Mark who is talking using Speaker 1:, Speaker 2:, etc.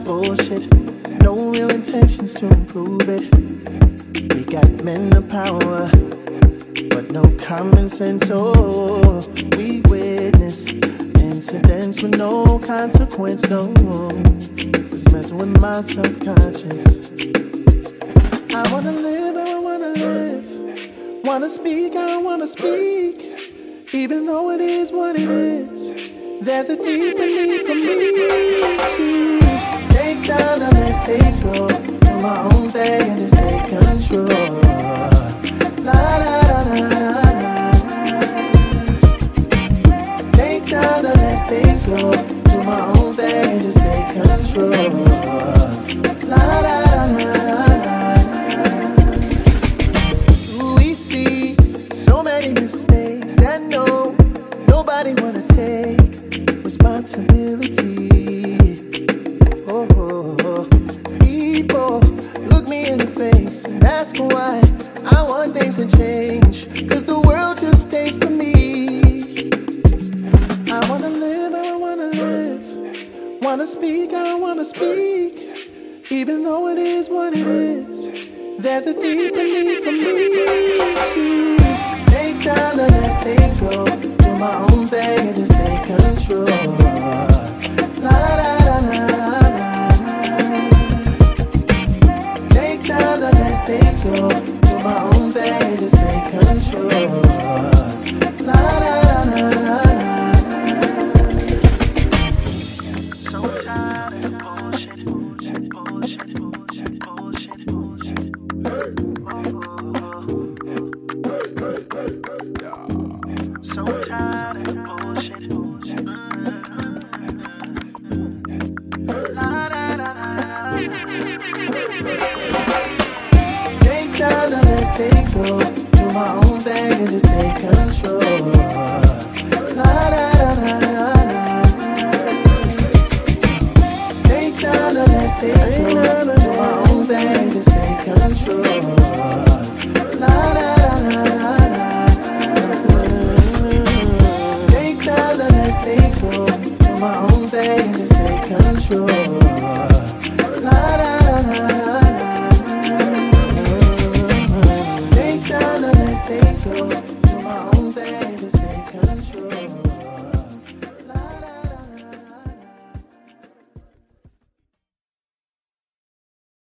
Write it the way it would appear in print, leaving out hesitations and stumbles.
Speaker 1: bullshit. No real intentions to improve it. We got men of power, but no common sense. Oh, we witness incidents with no consequence. No, was messing with my self-conscious. I wanna live, I wanna live. Wanna speak, I wanna speak. Even though it is what it is, there's a deeper need for me to take time to let things go. Do my own thing and just take control. La da da da da da. Take time to let things go. Do my own thing and just take control. La da da da da. We see so many mistakes that nobody wanna take responsibility. Oh, people look me in the face and ask why I want things to change, 'cause the world just ain't for me. I wanna live, I wanna live. Wanna speak, I wanna speak. Even though it is what it is, there's a deeper need for me to take time to let things go. Do my own thing and just take control. La da da da da da. Take time to let things go. Do my own thing and just take control. La da da da da da. So tired of bullshit, bullshit, bullshit, bullshit, bullshit, bullshit. So tired of bullshit, bullshit. La da da da. Take time to let things go. Do my own thing and just take control. La da da da da. Take time to let things go. Do my own thing and just take control. La da da da da. Things go, do my own thing and just take control. La da da da da. Take time to let things go.